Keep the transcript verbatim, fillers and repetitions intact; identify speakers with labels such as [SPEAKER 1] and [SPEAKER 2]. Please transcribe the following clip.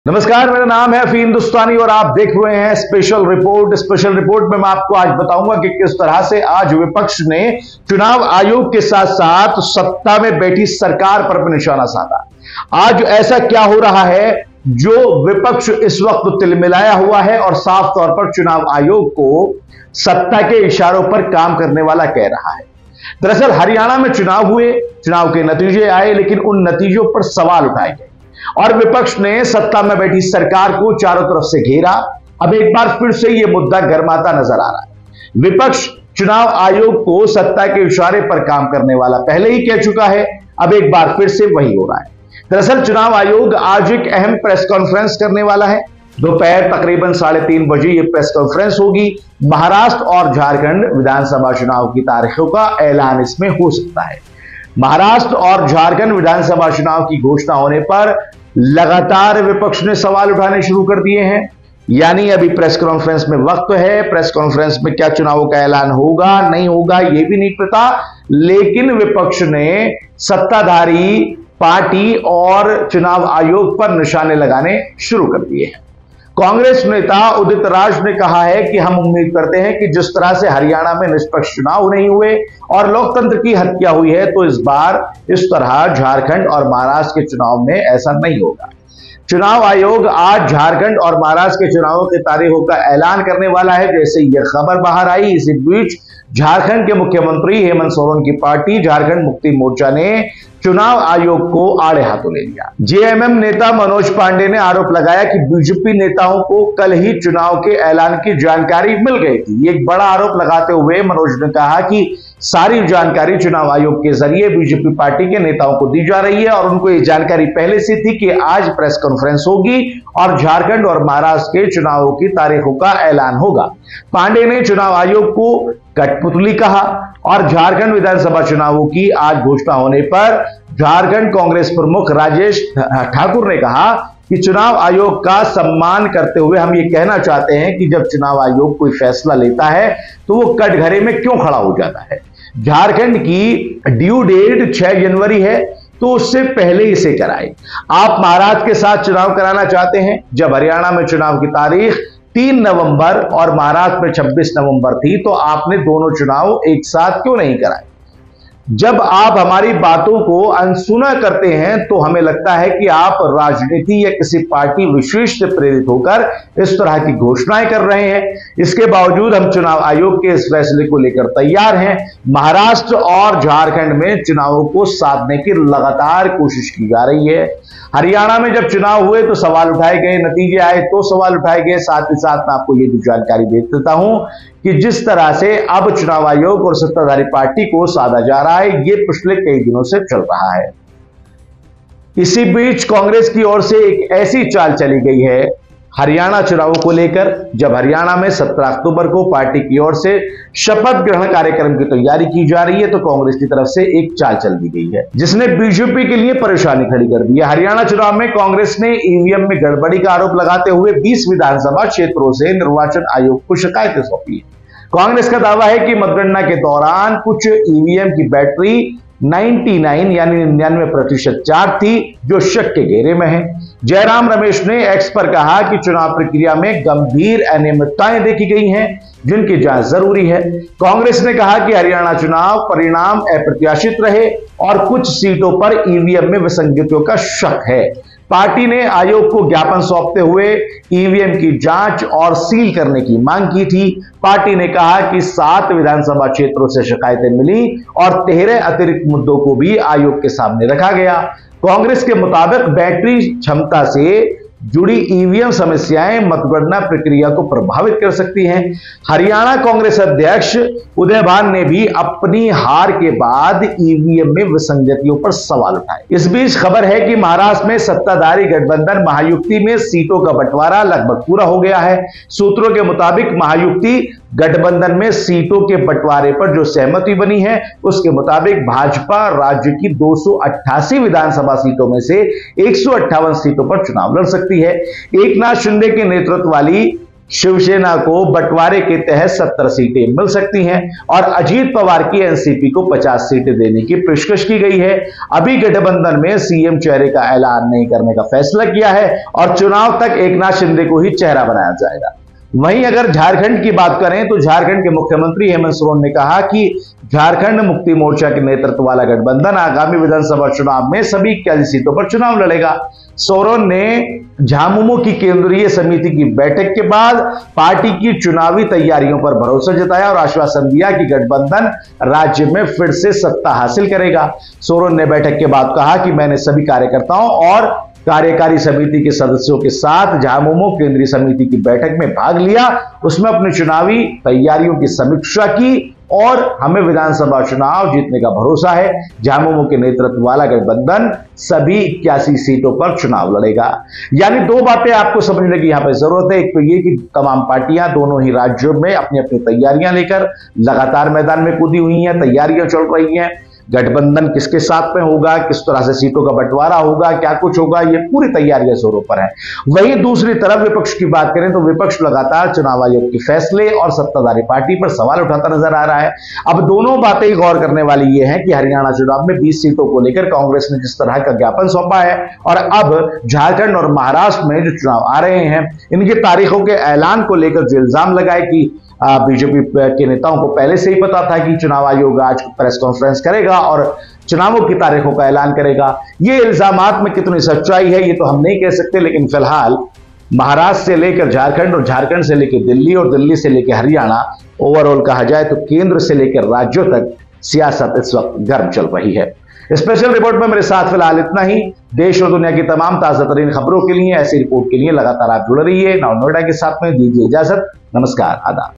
[SPEAKER 1] नमस्कार, मेरा नाम है फी हिंदुस्तानी और आप देख रहे हैं स्पेशल रिपोर्ट। स्पेशल रिपोर्ट में मैं आपको आज बताऊंगा कि किस तरह से आज विपक्ष ने चुनाव आयोग के साथ साथ सत्ता में बैठी सरकार पर भी निशाना साधा। आज ऐसा क्या हो रहा है जो विपक्ष इस वक्त तिलमिलाया हुआ है और साफ तौर पर चुनाव आयोग को सत्ता के इशारों पर काम करने वाला कह रहा है। दरअसल हरियाणा में चुनाव हुए, चुनाव के नतीजे आए, लेकिन उन नतीजों पर सवाल उठाए गए और विपक्ष ने सत्ता में बैठी सरकार को चारों तरफ से घेरा। अब एक बार फिर से यह मुद्दा गरमाता नजर आ रहा है। विपक्ष चुनाव आयोग को सत्ता के इशारे पर काम करने वाला पहले ही कह चुका है, अब एक बार फिर से वही हो रहा है। दरअसल चुनाव आयोग आज एक अहम प्रेस कॉन्फ्रेंस करने वाला है। दोपहर तकरीबन साढ़े तीन बजे यह प्रेस कॉन्फ्रेंस होगी। महाराष्ट्र और झारखंड विधानसभा चुनाव की तारीखों का ऐलान इसमें हो सकता है। महाराष्ट्र और झारखंड विधानसभा चुनाव की घोषणा होने पर लगातार विपक्ष ने सवाल उठाने शुरू कर दिए हैं। यानी अभी प्रेस कॉन्फ्रेंस में वक्त है, प्रेस कॉन्फ्रेंस में क्या चुनावों का ऐलान होगा नहीं होगा यह भी नहीं पता, लेकिन विपक्ष ने सत्ताधारी पार्टी और चुनाव आयोग पर निशाने लगाने शुरू कर दिए हैं। कांग्रेस नेता उदित राज ने कहा है कि हम उम्मीद करते हैं कि जिस तरह से हरियाणा में निष्पक्ष चुनाव नहीं हुए और लोकतंत्र की हत्या हुई है, तो इस बार इस तरह झारखंड और महाराष्ट्र के चुनाव में ऐसा नहीं होगा। चुनाव आयोग आज झारखंड और महाराष्ट्र के चुनावों की तारीखों का ऐलान करने वाला है। जैसे यह खबर बाहर आई, इसी बीच झारखंड के मुख्यमंत्री हेमंत सोरेन की पार्टी झारखंड मुक्ति मोर्चा ने चुनाव आयोग को आड़े हाथों ले लिया। जेएमएम नेता मनोज पांडे ने आरोप लगाया कि बीजेपी नेताओं को कल ही चुनाव के ऐलान की जानकारी मिल गई थी। एक बड़ा आरोप लगाते हुए मनोज ने कहा कि सारी जानकारी चुनाव आयोग के जरिए बीजेपी पार्टी के नेताओं को दी जा रही है और उनको ये जानकारी पहले से थी कि आज प्रेस कॉन्फ्रेंस होगी और झारखंड और महाराष्ट्र के चुनावों की तारीखों का ऐलान होगा। पांडे ने चुनाव आयोग को कठपुतली कहा और झारखंड विधानसभा चुनावों की आज घोषणा होने पर झारखंड कांग्रेस प्रमुख राजेश ठाकुर ने कहा कि चुनाव आयोग का सम्मान करते हुए हम ये कहना चाहते हैं कि जब चुनाव आयोग कोई फैसला लेता है तो वो कटघरे में क्यों खड़ा हो जाता है। झारखंड की ड्यू डेट छह जनवरी है, तो उससे पहले इसे कराए। आप महाराष्ट्र के साथ चुनाव कराना चाहते हैं, जब हरियाणा में चुनाव की तारीख तीन नवंबर और महाराष्ट्र में छब्बीस नवंबर थी, तो आपने दोनों चुनाव एक साथ क्यों नहीं कराए। जब आप हमारी बातों को अनसुना करते हैं तो हमें लगता है कि आप राजनीति या किसी पार्टी विशेष से प्रेरित होकर इस तरह की घोषणाएं कर रहे हैं। इसके बावजूद हम चुनाव आयोग के इस फैसले को लेकर तैयार हैं। महाराष्ट्र और झारखंड में चुनावों को साधने की लगातार कोशिश की जा रही है। हरियाणा में जब चुनाव हुए तो सवाल उठाए गए, नतीजे आए तो सवाल उठाए गए। साथ ही साथ मैं आपको ये भी जानकारी दे देता हूं कि जिस तरह से अब चुनाव आयोग और सत्ताधारी पार्टी को साधा जा रहा है, ये पिछले कई दिनों से चल रहा है। इसी बीच कांग्रेस की ओर से एक ऐसी चाल चली गई है हरियाणा चुनावों को लेकर। जब हरियाणा में सत्रह अक्टूबर को पार्टी की ओर से शपथ ग्रहण कार्यक्रम की तैयारी की जा रही है, तो कांग्रेस की तरफ से एक चाल चल दी गई है जिसने बीजेपी के लिए परेशानी खड़ी कर दी है। हरियाणा चुनाव में कांग्रेस ने ईवीएम में गड़बड़ी का आरोप लगाते हुए बीस विधानसभा क्षेत्रों से निर्वाचन आयोग को शिकायतें सौंपी है। कांग्रेस का दावा है कि मतगणना के दौरान कुछ ईवीएम की बैटरी निन्यानवे यानी निन्यानवे प्रतिशत चार्ज थी, जो शक के घेरे में है। जयराम रमेश ने एक्स पर कहा कि चुनाव प्रक्रिया में गंभीर अनियमितताएं देखी गई हैं, जिनकी जांच जरूरी है। कांग्रेस ने कहा कि हरियाणा चुनाव परिणाम अप्रत्याशित रहे और कुछ सीटों पर ईवीएम में विसंगतियों का शक है। पार्टी ने आयोग को ज्ञापन सौंपते हुए ईवीएम की जांच और सील करने की मांग की थी। पार्टी ने कहा कि सात विधानसभा क्षेत्रों से शिकायतें मिली और तेरह अतिरिक्त मुद्दों को भी आयोग के सामने रखा गया। कांग्रेस के मुताबिक बैटरी क्षमता से जुड़ी ईवीएम समस्याएं मतगणना प्रक्रिया को प्रभावित कर सकती हैं। हरियाणा कांग्रेस अध्यक्ष उदय भान ने भी अपनी हार के बाद ईवीएम में विसंगतियों पर सवाल उठाए। इस बीच खबर है कि महाराष्ट्र में सत्ताधारी गठबंधन महायुति में सीटों का बंटवारा लगभग पूरा हो गया है। सूत्रों के मुताबिक महायुति गठबंधन में सीटों के बंटवारे पर जो सहमति बनी है, उसके मुताबिक भाजपा राज्य की दो सौ अट्ठासी विधानसभा सीटों में से एक सौ अट्ठावन सीटों पर चुनाव लड़ सकती है। एकनाथ शिंदे के नेतृत्व वाली शिवसेना को बंटवारे के तहत सत्तर सीटें मिल सकती हैं और अजीत पवार की एनसीपी को पचास सीटें देने की पेशकश की गई है। अभी गठबंधन में सीएम चेहरे का ऐलान नहीं करने का फैसला किया है और चुनाव तक एकनाथ शिंदे को ही चेहरा बनाया जाएगा। वहीं अगर झारखंड की बात करें तो झारखंड के मुख्यमंत्री हेमंत सोरेन ने कहा कि झारखंड मुक्ति मोर्चा के नेतृत्व वाला गठबंधन आगामी विधानसभा चुनाव में सभी इक्यासी सीटों पर चुनाव लड़ेगा। सोरेन ने झामुमो की केंद्रीय समिति की बैठक के बाद पार्टी की चुनावी तैयारियों पर भरोसा जताया और आश्वासन दिया कि गठबंधन राज्य में फिर से सत्ता हासिल करेगा। सोरेन ने बैठक के बाद कहा कि मैंने सभी कार्यकर्ताओं और कार्यकारी समिति के सदस्यों के साथ झामुमो केंद्रीय समिति की बैठक में भाग लिया, उसमें अपनी चुनावी तैयारियों की समीक्षा की और हमें विधानसभा चुनाव जीतने का भरोसा है। झामुमो के नेतृत्व वाला गठबंधन सभी इक्यासी सीटों पर चुनाव लड़ेगा। यानी दो बातें आपको समझने की यहां पर जरूरत है। एक तो ये कि तमाम पार्टियां दोनों ही राज्यों में अपनी अपनी तैयारियां लेकर लगातार मैदान में कूदी हुई हैं, तैयारियां चल रही हैं। गठबंधन किसके साथ में होगा, किस तरह से सीटों का बंटवारा होगा, क्या कुछ होगा, ये पूरी तैयारियां जोरों पर है। वहीं दूसरी तरफ विपक्ष की बात करें तो विपक्ष लगातार चुनाव आयोग के फैसले और सत्ताधारी पार्टी पर सवाल उठाता नजर आ रहा है। अब दोनों बातें गौर करने वाली ये है कि हरियाणा चुनाव में बीस सीटों को लेकर कांग्रेस ने जिस तरह का ज्ञापन सौंपा है और अब झारखंड और महाराष्ट्र में जो चुनाव आ रहे हैं, इनकी तारीखों के ऐलान को लेकर जो इल्जाम लगाए कि बीजेपी के नेताओं को पहले से ही पता था कि चुनाव आयोग आज प्रेस कॉन्फ्रेंस करेगा और चुनावों की तारीखों का ऐलान करेगा। ये इल्जामात में कितनी सच्चाई है ये तो हम नहीं कह सकते, लेकिन फिलहाल महाराष्ट्र से लेकर झारखंड और झारखंड से लेकर दिल्ली और दिल्ली से लेकर हरियाणा, ओवरऑल कहा जाए तो केंद्र से लेकर राज्यों तक सियासत इस वक्त गर्म चल रही है। स्पेशल रिपोर्ट में मेरे साथ फिलहाल इतना ही। देश और दुनिया की तमाम ताजा तरीन खबरों के लिए, ऐसी रिपोर्ट के लिए लगातार आप जुड़ रहिए। नाउ नोएडा के साथ में दीजिए इजाजत। नमस्कार, आदाब।